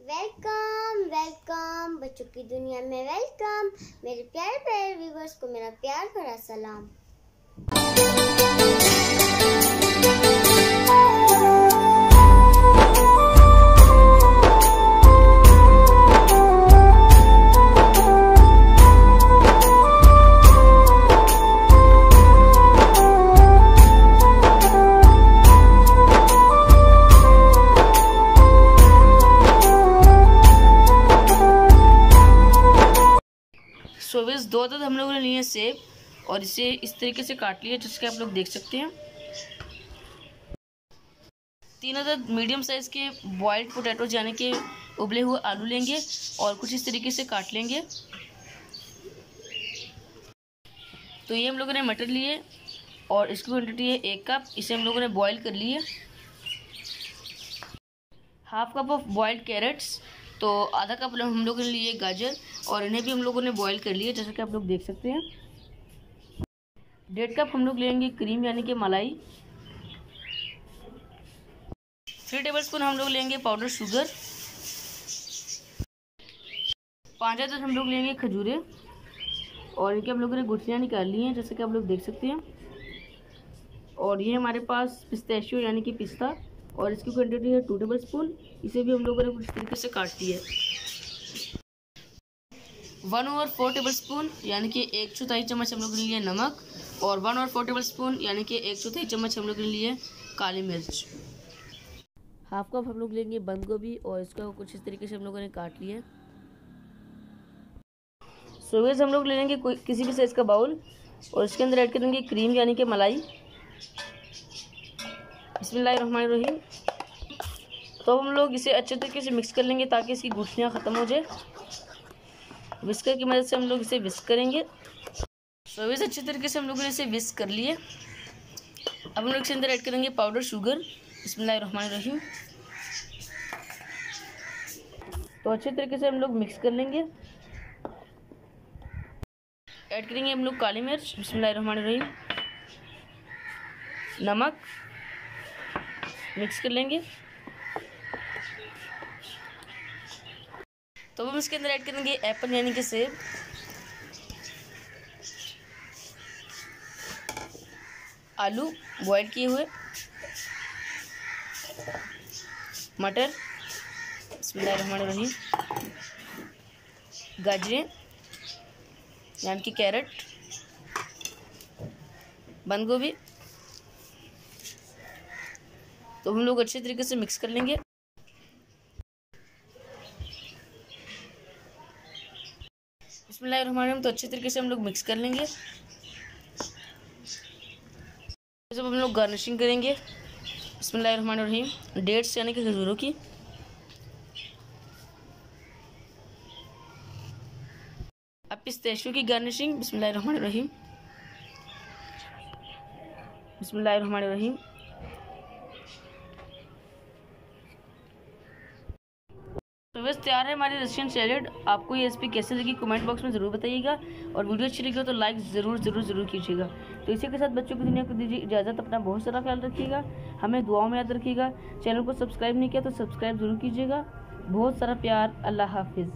Welcome welcome बच्चों की दुनिया में वेलकम। मेरे प्यारे प्यारे व्यूवर्स को मेरा प्यार भरा सलाम। इस दो अदद हम लोगों ने लिए सेब और इसे इस तरीके से काट लिया जिसके आप लोग देख सकते हैं। 3 अदद मीडियम साइज़ के बॉइल्ड पोटैटोज यानी कि उबले हुए आलू लेंगे और कुछ इस तरीके से काट लेंगे। तो ये हम लोगों ने मटर लिए और इसकी क्वांटिटी है 1 कप। इसे हम लोगों ने बॉईल कर लिए। Half cup of boiled carrots, तो आधा कप हम लोगों ने लिए गाजर और इन्हें भी हम लोगों ने बॉईल कर लिया जैसा कि आप लोग देख सकते हैं। 1.5 कप हम लोग लेंगे क्रीम यानी कि मलाई। 3 टेबलस्पून हम लोग लेंगे पाउडर शुगर। 5 अदद हम लोग लेंगे खजूरें और इनके हम लोगों ने गुठलियाँ निकाल ली हैं जैसे कि आप लोग देख सकते हैं। और ये हमारे पास पिस्ताशियो यानी कि पिस्ता और इसकी क्वांटिटी है 2 टेबलस्पून। इसे भी हम लोगों ने कुछ तरीके से काट दी है। 1/4 टेबलस्पून यानी कि 1/4 चम्मच हम लोगों ने लिए नमक और 1/4 टेबलस्पून यानी कि 1/4 चम्मच हम लोगों ने लिए काली मिर्च। हाफ कप हम लोग लेंगे बंद गोभी और इसका कुछ इस तरीके से हम लोगों ने काट लिया। सोवेज हम लोग ले लेंगे किसी भी साइज़ का बाउल और इसके अंदर ऐड करेंगे क्रीम यानी कि मलाई। बिस्मिल्लाहिर्रहमानिर्रहीम। तो हम लोग इसे अच्छे तरीके से मिक्स कर लेंगे ताकि इसकी गुठलियाँ ख़त्म हो जाए। विस्कर की मदद से हम लोग इसे विस्क करेंगे। सोवेज अच्छे तरीके से हम लोगों ने इसे विस्क कर लिए। अब हम लोग इसके अंदर ऐड करेंगे पाउडर शुगर। बिस्मिल्लाहिर्रहमानिर्रहीम। तो अच्छे तरीके से हम लोग मिक्स कर लेंगे। ऐड करेंगे हम लोग काली मिर्च। बिस्मिल्लाहिर्रहमानिर्रहीम। नमक मिक्स कर लेंगे। तो हम इसके अंदर ऐड करेंगे एप्पल यानी कि सेब। आलू बॉयल किए हुए, मटर, बिस्मिल्लाहिर्रहमानिर्रहीम, गाजरें यानी कि कैरेट, बंद गोभी। तो हम लोग अच्छे तरीके से मिक्स कर लेंगे। बिस्मिल्लाहिर्रहमानिर्रहीम। तो अच्छे तरीके से हम लोग मिक्स कर लेंगे। जब हम लोग गार्निशिंग करेंगे बिस्मिल्लाहिर्रहमानिर्रहीम डेट्स यानी कि खजूरों की। अब पिस्ताशियो की गार्निशिंग। बिस्मिल्लाहिर्रहमानिर्रहीम बिस्मिल्लाहिर्रहमानिर्रहीम। तो बस तैयार है हमारी रशियन सैलेड। आपको ये रेसिपी कैसे लगी कमेंट बॉक्स में ज़रूर बताइएगा और वीडियो अच्छी लगी हो तो लाइक ज़रूर कीजिएगा। तो इसी के साथ बच्चों की दुनिया को दीजिए इजाज़त। अपना बहुत सारा ख्याल रखिएगा, हमें दुआओं में याद रखिएगा। चैनल को सब्सक्राइब नहीं किया तो सब्सक्राइब ज़रूर कीजिएगा। बहुत सारा प्यार। अल्लाह हाफिज़।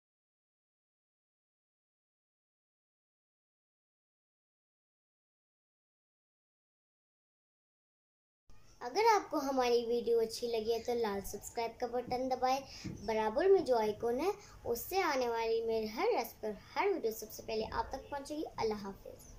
अगर आपको हमारी वीडियो अच्छी लगी है तो लाल सब्सक्राइब का बटन दबाएं। बराबर में जो आइकॉन है उससे आने वाली मेरे हर वीडियो सबसे पहले आप तक पहुंचेगी। अल्लाह हाफिज़।